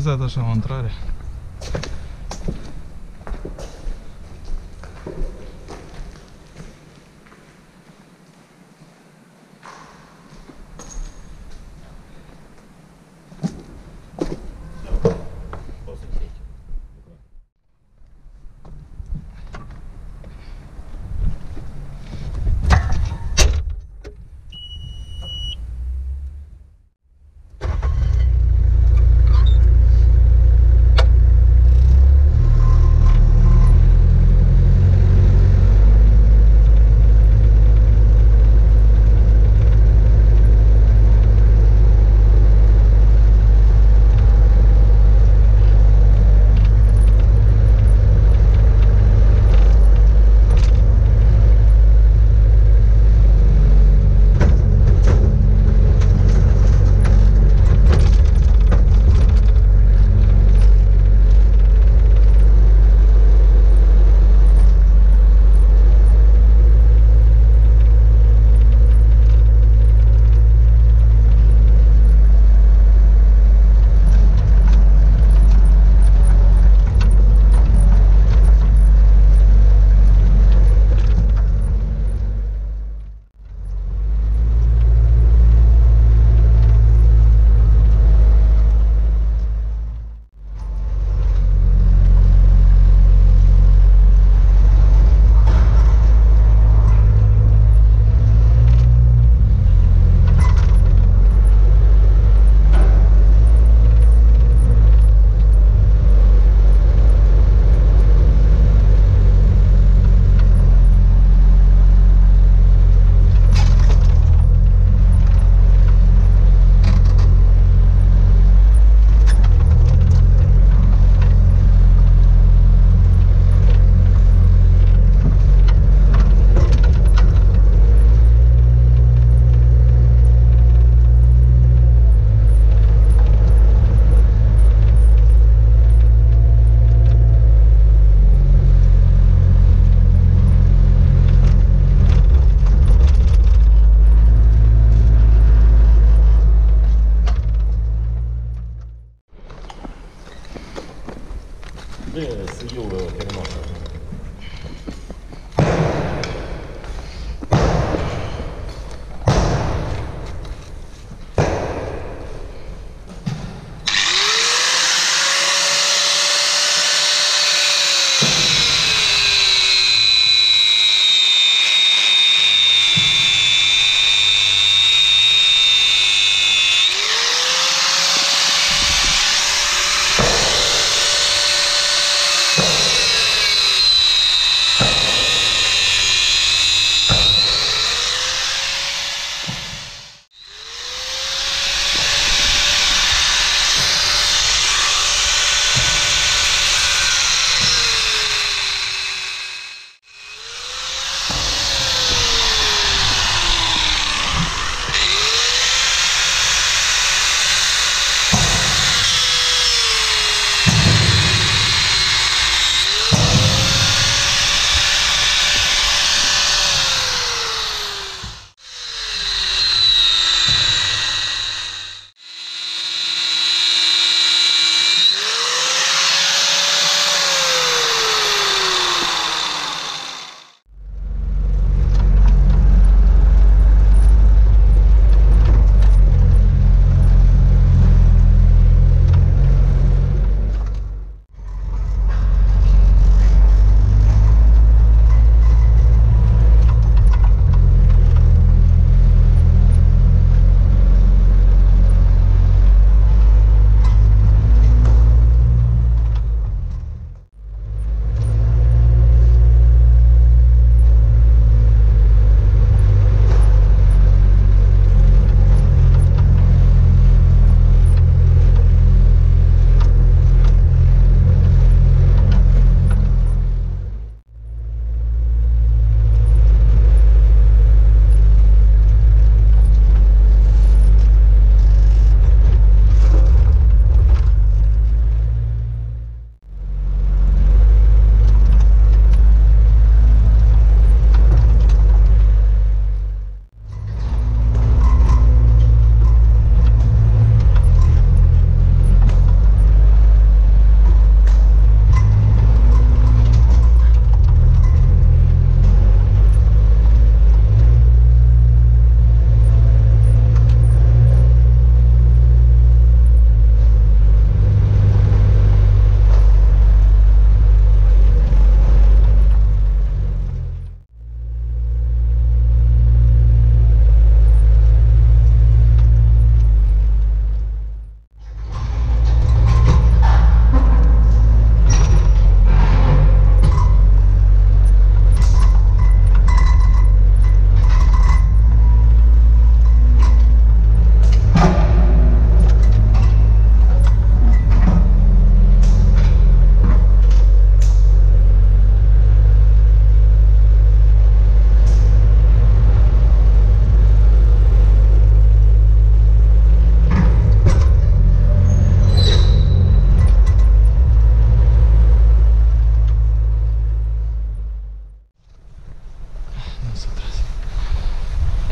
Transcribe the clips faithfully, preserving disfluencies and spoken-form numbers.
organizat așa o intrare.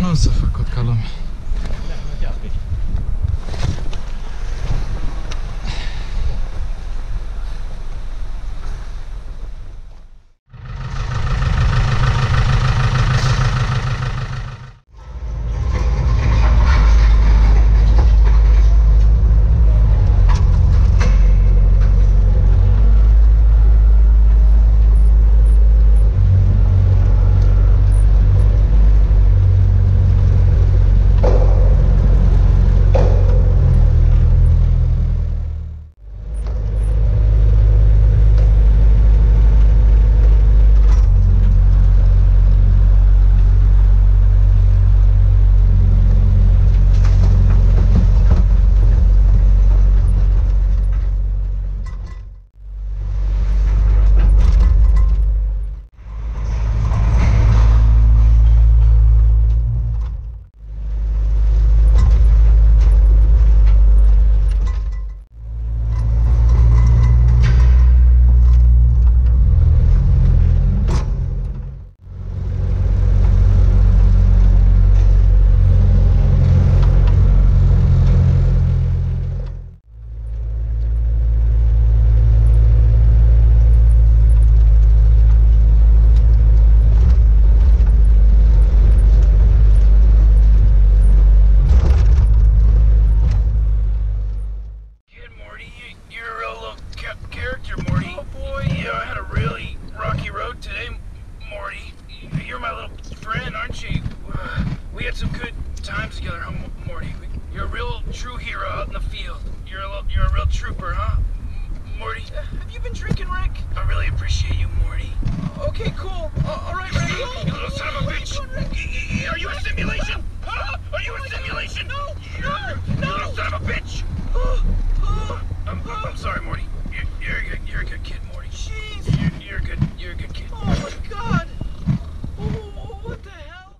Nu s-a făcut ca lumea. You're my little friend, aren't you? Uh, we had some good times together, huh, Morty? You're a real true hero out in the field. You're a, little, you're a real trooper, huh, Morty? Uh, have you been drinking, Rick? I really appreciate you, Morty. Uh, okay, cool. Uh, all right, Rick. You little son of a bitch. Are you a simulation? Huh? Are you a simulation? No, no, no. You little son of a bitch. I'm, I'm sorry, Morty. You're, you're, a good, you're a good kid, Morty. Jeez. You're, you're a good, you're a good kid. Oh my God. What the hell?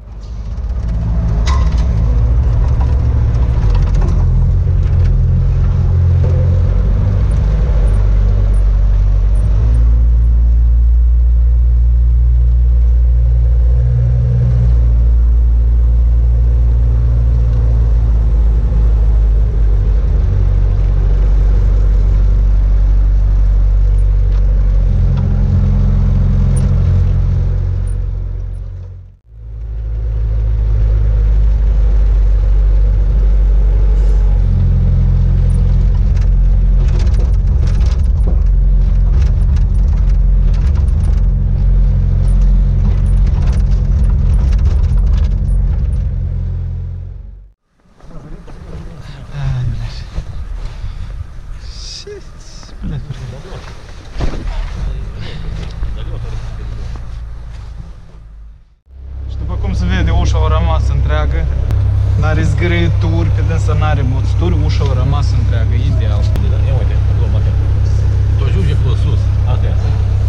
Și după cum se vede, ușa a rămas întreagă, n-are zgârâituri, pe dânsă n-are moțturi, ușa a rămas întreagă, ideal. Ia uite, acolo bate. Tu ajunge acolo sus, asta e asta.